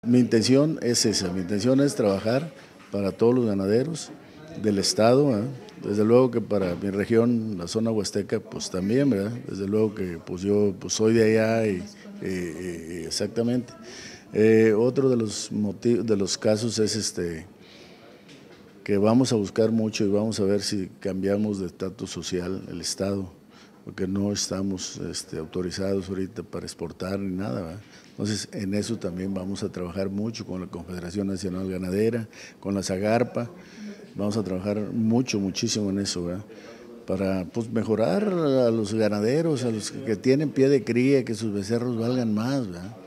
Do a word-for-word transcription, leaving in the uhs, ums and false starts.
Mi intención es esa, mi intención es trabajar para todos los ganaderos del estado, ¿verdad? Desde luego que para mi región, la zona huasteca, pues también, ¿verdad? Desde luego que pues yo pues soy de allá y, y, y exactamente. Eh, otro de los motivos, de los casos es este que vamos a buscar mucho y vamos a ver si cambiamos de estatus social el estado, porque no estamos este, autorizados ahorita para exportar ni nada, ¿verdad? Entonces, en eso también vamos a trabajar mucho con la Confederación Nacional Ganadera, con la Zagarpa, vamos a trabajar mucho, muchísimo en eso, ¿verdad? Para pues, mejorar a los ganaderos, a los que tienen pie de cría, que sus becerros valgan más, ¿verdad?